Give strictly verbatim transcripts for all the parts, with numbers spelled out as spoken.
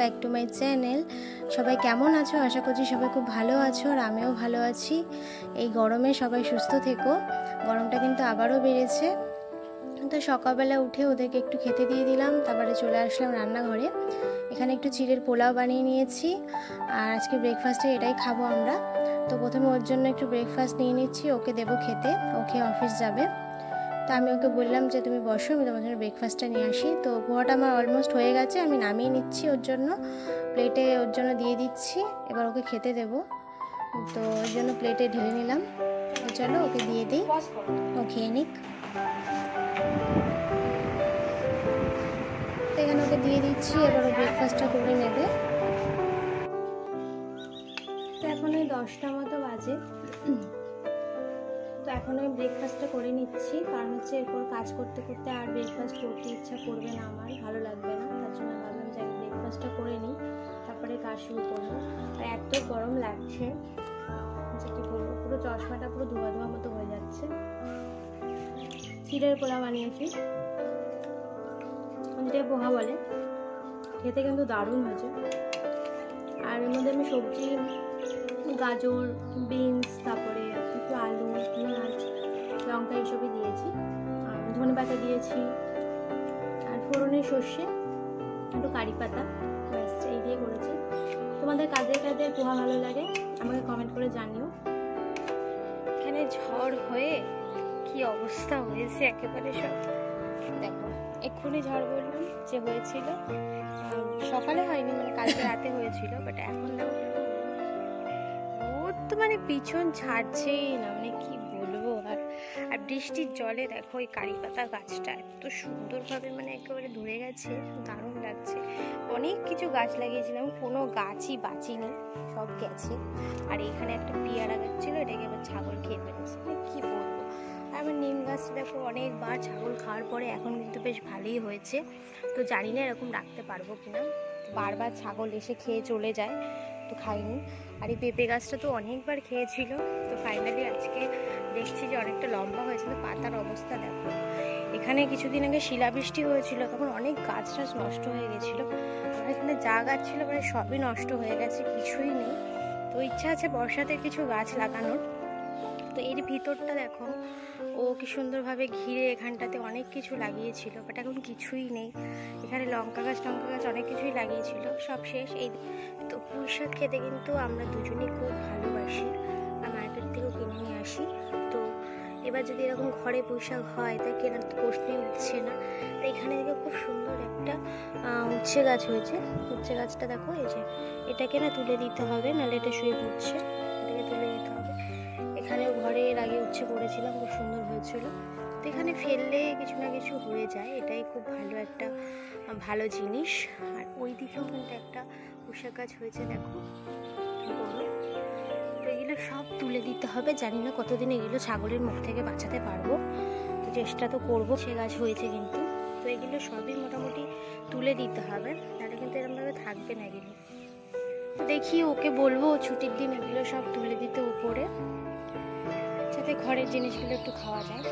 Back to my channel. সবাই কেমন আছো? আশা করছি সবাই খুব ভালো আছো, আর আমিও ভালো আছি। এই গরমে সবাই সুস্থ থেকো। গরমটা কিন্তু আবারও বেড়েছে। তো সকালবেলা উঠে ওদেরকে একটু খেতে দিয়ে দিলাম, তারপরে চলে আসলাম রান্নাঘরে। এখানে একটু চিড়ের পোলাও বানিয়ে নিয়েছি, আর আজকে ব্রেকফাস্টে এটাই খাবো আমরা। তো প্রথমে ওর জন্য একটু ব্রেকফাস্ট নিয়ে নিচ্ছি, ওকে দেবো খেতে, ওকে অফিস যাবে। তো আমি ওকে বললাম যে তুমি বসো, আমি তোমার জন্য ব্রেকফাস্টটা নিয়ে আসি। তো পোহাটা আমার অলমোস্ট হয়ে গেছে, আমি নামিয়ে নিচ্ছি ওর জন্য, প্লেটে ওর জন্য দিয়ে দিচ্ছি। এবার ওকে খেতে দেবো, তো ওর জন্য প্লেটে ঢেলে নিলাম। তো চলো ওকে দিয়ে দিই, ও খেয়ে নিক। তো এখানে ওকে দিয়ে দিচ্ছি, এবার ও ব্রেকফাস্টটা করে নেবে। তো এখন ওই দশটা মতো বাজে। তো এখন আমি ব্রেকফাস্টটা করে নিচ্ছি, কারণ হচ্ছে এরপর কাজ করতে করতে আর ব্রেকফাস্ট করতে ইচ্ছা করবে না, আমার ভালো লাগবে না। তার জন্য ভাবলাম যে আগে ব্রেকফাস্টটা করে নিই, তারপরে কাজ শুরু করবো। আর এত গরম লাগছে যে কি বলবো, পুরো চশমাটা পুরো ধোয়া ধোয়া মতো হয়ে যাচ্ছে। চিরের পোলা বানিয়েছি, যেটা পোহা বলে, খেতে কিন্তু দারুণ হয়েছে। আর এর মধ্যে আমি সবজি, গাজর, বিনস, তারপরে একটু আলু, পেঁয়াজ, লঙ্কা এইসবই দিয়েছি, আর ধনে পাতা দিয়েছি, আর ফোড়নে সর্ষে, একটু কারি পাতা, ব্যাস এই দিয়ে করেছি। তোমাদের কাদের কাদের পোহা ভালো লাগে আমাকে কমেন্ট করে জানিও। এখানে ঝড় হয়ে কি অবস্থা হয়েছে একেবারে, সব দেখো। এক্ষুনি ঝড় বললাম যে হয়েছিল, সকালে হয়নি, মানে কালকে রাতে হয়েছিল, বাট এখন দেখো তো মানে পিছন ছাড়ছেই না, মানে কি বলবো। আর আর বৃষ্টির জলে দেখো এই কারি পাতা গাছটা এত সুন্দরভাবে মানে একেবারে ধরে গেছে, দারুণ লাগছে। অনেক কিছু গাছ লাগিয়েছিলাম, কোনো গাছই বাঁচিনি, সব গেছে। আর এখানে একটা পেয়ারা গাছ ছিল, এটাকে আবার ছাগল খেয়ে ফেলেছে, মানে কি বলবো। আর আমার নিম গাছটা দেখো অনেকবার ছাগল খাওয়ার পরে এখন কিন্তু বেশ ভালোই হয়েছে। তো জানি না এরকম রাখতে পারবো কিনা, বারবার ছাগল এসে খেয়ে চলে যায়, তো খাইনি। আর এই পেঁপে গাছটা তো অনেকবার খেয়েছিল। তো ফাইনালি আজকে দেখছি যে অনেকটা লম্বা হয়েছে। তো পাতার অবস্থা দেখো, এখানে কিছুদিন আগে শিলাবৃষ্টি হয়েছিল, তখন অনেক গাছ টাছ নষ্ট হয়ে গেছিলো। আর এখানে যা গাছ ছিল প্রায় সবই নষ্ট হয়ে গেছে, কিছুই নেই। তো ইচ্ছা আছে বর্ষাতে কিছু গাছ লাগানোর। তো এর ভিতরটা দেখো, ও কি সুন্দরভাবে ঘিরে এখানটাতে অনেক কিছু লাগিয়েছিল, বাট এখন কিছুই নেই। এখানে লঙ্কা গাছ টঙ্কা গাছ অনেক কিছুই লাগিয়েছিল, সব শেষ। এই তো পুঁই শাক খেতে কিন্তু আমরা দুজনেই খুব ভালোবাসি, আর মার্কেট থেকেও কিনে নিয়ে আসি। তো এবার যদি এরকম ঘরে পুঁই শাক হয়, তা কেনার তো প্রশ্নই উঠছে না। তো এখানে দেখো খুব সুন্দর একটা উচ্ছে গাছ হয়েছে। উচ্ছে গাছটা দেখো, এই যে এটাকে না তুলে দিতে হবে, নাহলে এটা শুয়ে পড়ছে, এটাকে তুলে দিতে হবে। এখানে ঘরে এর আগে উচ্ছে করেছিলাম, খুব সুন্দর হয়েছিল। তো এখানে ফেললে কিছু না কিছু হয়ে যায়, এটাই খুব ভালো একটা ভালো জিনিস। আর ওই দিকেও কিন্তু একটা পোশাক গাছ হয়েছে দেখো, বড়। তো এগুলো সব তুলে দিতে হবে, জানি না কতদিন এগুলো ছাগলের মুখ থেকে বাঁচাতে পারবো, তো চেষ্টা তো করবো। সে গাছ হয়েছে কিন্তু, তো এগুলো সবই মোটামুটি তুলে দিতে হবে, তাহলে কিন্তু এরকমভাবে থাকবে না এগুলো। তো দেখি ওকে বলবো ছুটির দিন এগুলো সব তুলে দিতে উপরে, যাতে ঘরের জিনিসগুলো একটু খাওয়া যায়।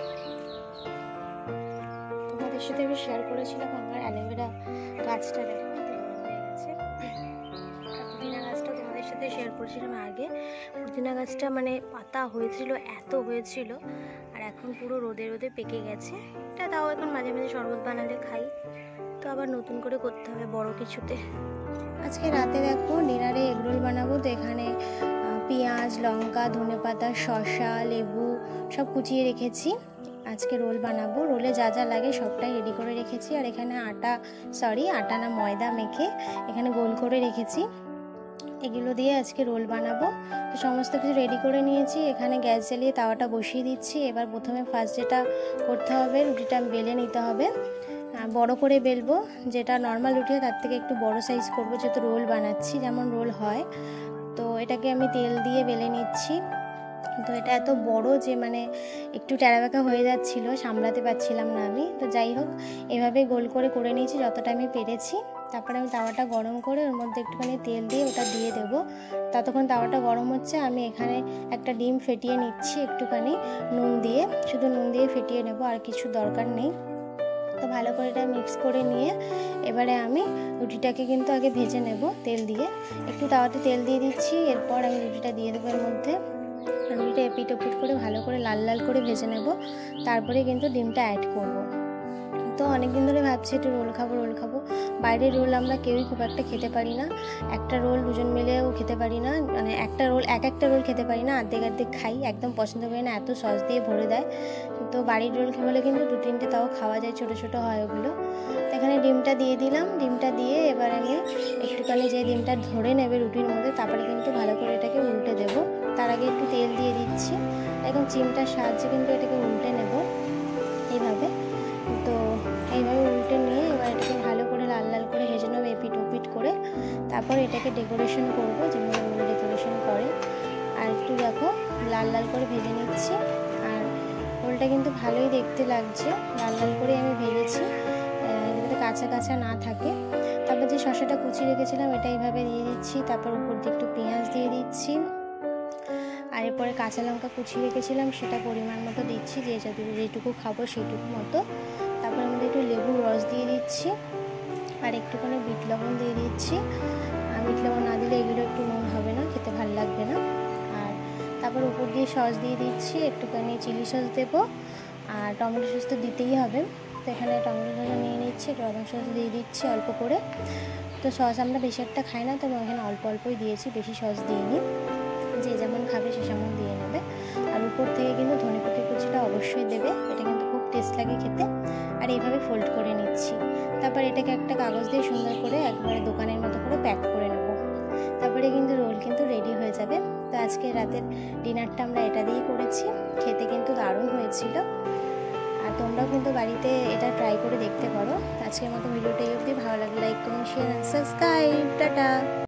তোমাদের সাথে আমি শেয়ার করেছিলাম আমার অ্যালোভেরা গাছটা দেখো হয়ে গেছে। আর পুদিনা গাছটা তোমাদের সাথে শেয়ার করেছিলাম আগে। পুদিনা গাছটা মানে পাতা হয়েছিল, এত হয়েছিল, আর এখন পুরো রোদে রোদে পেকে গেছে। এটা তাও এখন মাঝে মাঝে শরবত বানালে খাই, তো আবার নতুন করে করতে হবে বড় কিছুতে। আজকে রাতে দেখো ডিনারে এগরোল বানাবো। তো এখানে পেঁয়াজ, লঙ্কা, ধনেপাতা, শসা, লেবু সব কুচিয়ে রেখেছি। আজকে রোল বানাবো, রোলে যা যা লাগে সবটাই রেডি করে রেখেছি। আর এখানে আটা সরি আটা না ময়দা মেখে এখানে গোল করে রেখেছি, এগুলো দিয়ে আজকে রোল বানাবো। তো সমস্ত কিছু রেডি করে নিয়েছি। এখানে গ্যাস জ্বালিয়ে তাওয়াটা বসিয়ে দিচ্ছি। এবার প্রথমে ফার্স্ট যেটা করতে হবে, রুটিটা বেলে নিতে হবে, বড় করে বেলবো। যেটা নর্মাল রুটি হয় তার থেকে একটু বড় সাইজ করবো, যেহেতু রোল বানাচ্ছি, যেমন রোল হয়। তো এটাকে আমি তেল দিয়ে বেলে নিচ্ছি। তো এটা এত বড় যে মানে একটু ট্যাড়াবাঁকা হয়ে যাচ্ছিল, সামলাতে পারছিলাম না আমি। তো যাই হোক, এভাবে গোল করে করে নিয়েছি যতটা আমি পেরেছি। তারপরে আমি তাওয়াটা গরম করে ওর মধ্যে একটুখানি তেল দিয়ে ওটা দিয়ে দেবো। ততক্ষণ তাওয়াটা গরম হচ্ছে, আমি এখানে একটা ডিম ফেটিয়ে নিচ্ছি একটুখানি নুন দিয়ে, শুধু নুন দিয়ে ফেটিয়ে নেব, আর কিছু দরকার নেই। তো ভালো করে এটা মিক্স করে নিয়ে এবারে আমি রুটিটাকে কিন্তু আগে ভেজে নেব তেল দিয়ে। একটু তাওয়াতে তেল দিয়ে দিচ্ছি, এরপর আমি রুটিটা দিয়ে দেবো এর মধ্যে। রুটিটা এপিট ওপিট করে ভালো করে লাল লাল করে ভেজে নেব, তারপরে কিন্তু ডিমটা অ্যাড করব। তো অনেকদিন ধরে ভাবছি একটু রোল খাবো রোল খাবো বাইরের রোল আমরা কেউই খুব একটা খেতে পারি না, একটা রোল দুজন মিলেও খেতে পারি না, মানে একটা রোল এক একটা রোল খেতে পারি না, অর্ধেক অর্ধেক খাই, একদম পছন্দ করি না, এত সস দিয়ে ভরে দেয়। তো বাড়ির রোল খেলে কিন্তু দু তিনটে তাও খাওয়া যায়, ছোটো ছোটো হয় ওগুলো। তো এখানে ডিমটা দিয়ে দিলাম, ডিমটা দিয়ে এবার আমি একটুখানি যে ডিমটা ধরে নেবে রুটির মধ্যে তারপরে কিন্তু ভালো করে এটাকে উল্টে দেবো। তার আগে একটু তেল দিয়ে দিচ্ছি, এখন চিমটার সাহায্যে কিন্তু এটাকে উল্টে নেব এইভাবে। তো এইভাবে উল্টে নিয়ে এবার এটাকে ভালো করে লাল লাল করে ভেজে নেবো এপিট ওপিট করে, তারপর এটাকে ডেকোরেশন করবো যেভাবে রোল ডেকোরেশন করে। আর একটু দেখো লাল লাল করে ভেজে নিচ্ছি, আর রোলটা কিন্তু ভালোই দেখতে লাগছে, লাল লাল করে আমি ভেজেছি যাতে কাঁচা কাঁচা না থাকে। তারপর যে শসাটা কুচি রেখেছিলাম এটা এইভাবে দিয়ে দিচ্ছি, তারপর উপর দিয়ে একটু পেঁয়াজ দিয়ে দিচ্ছি, আর এরপরে কাঁচা লঙ্কা কুচি রেখেছিলাম সেটা পরিমাণ মতো দিচ্ছি, যে যেটুকু খাবো সেইটুকু মতো। তারপর আমি একটু লেবুর রস দিয়ে দিচ্ছি, আর একটুখানি বিট লবণ দিয়ে দিচ্ছি। আর বিট লবণ না দিলে এগুলো একটু নুন হবে না, খেতে ভালো লাগবে না। আর তারপর উপর দিয়ে সস দিয়ে দিচ্ছি, একটুখানি চিলি সস দেবো, আর টমেটো সস তো দিতেই হবে। তো এখানে টমেটো সস নিয়ে নিচ্ছি, টমেটো সস দিয়ে দিচ্ছি অল্প করে। তো সস আমরা বেশি একটা খাই না, তো আমি এখানে অল্প অল্পই দিয়েছি, বেশি সস দিইনি, যে যেমন খাবে সে সেমন দিয়ে নেবে। আর উপর থেকে কিন্তু ধনেপাতা কুচিটা অবশ্যই দেবে, এটা কিন্তু খুব টেস্ট লাগে খেতে। আর এইভাবে ফোল্ড করে নিচ্ছি, তারপর এটাকে একটা কাগজ দিয়ে সুন্দর করে একবারে দোকানের মতো করে প্যাক করে নেব, তারপরে কিন্তু রোল কিন্তু রেডি হয়ে যাবে। তো আজকে রাতের ডিনারটা আমরা এটা দিয়েই করেছি, খেতে কিন্তু দারুণ হয়েছিল। আর তোমরাও কিন্তু বাড়িতে এটা ট্রাই করে দেখতে পারো। আজকের মতো ভিডিওটা এই অবধি, ভালো লাগলে like comment share and subscribe. Tata.